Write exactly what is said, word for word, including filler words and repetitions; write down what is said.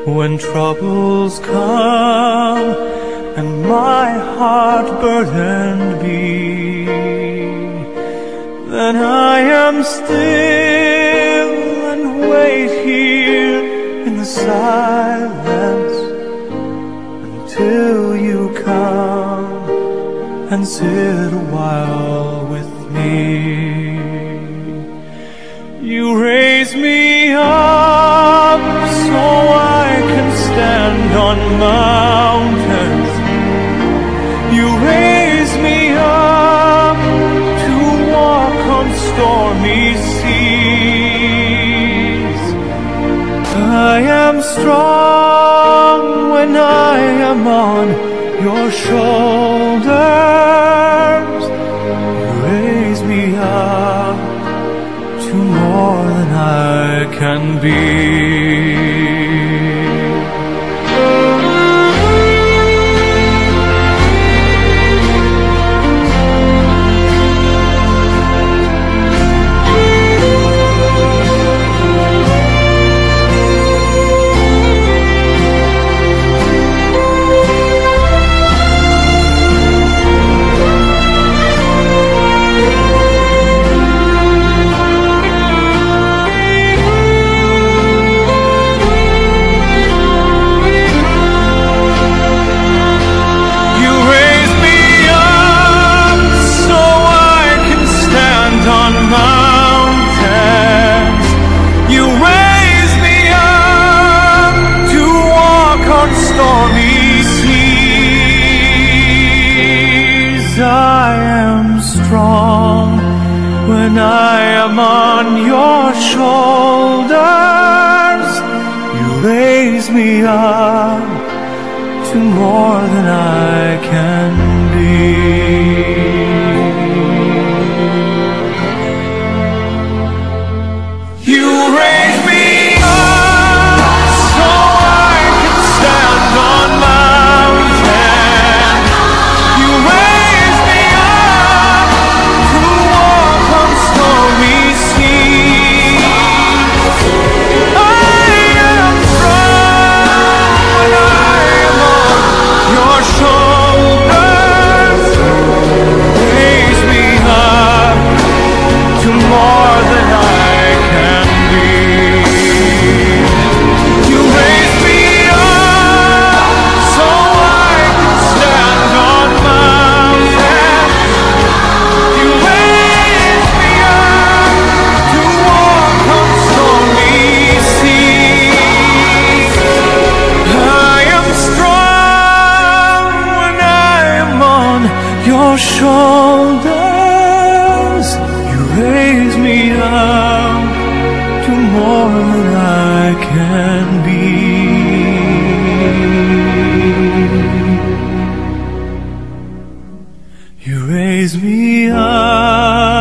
When troubles come and my heart burdened be, then I am still and wait here in the silence until you come and sit a while with me. You raise me up so I can stand on mountains. You raise me up to walk on stormy seas. I am strong when I am on your shoulders. You raise me up to more than I can be. When I am on your shoulders, you raise me up to more than I can be. You raise me up so I can stand on mountains. You raise me up to walk on stormy seas. I am strong when I am on your shoulders. Raise me up to more than I can be. You raise me up so I can stand on mountains. You raise me up to walk on stormy seas. I am strong when I am on your shoulders. You raise me up to more than I can be. You raise me up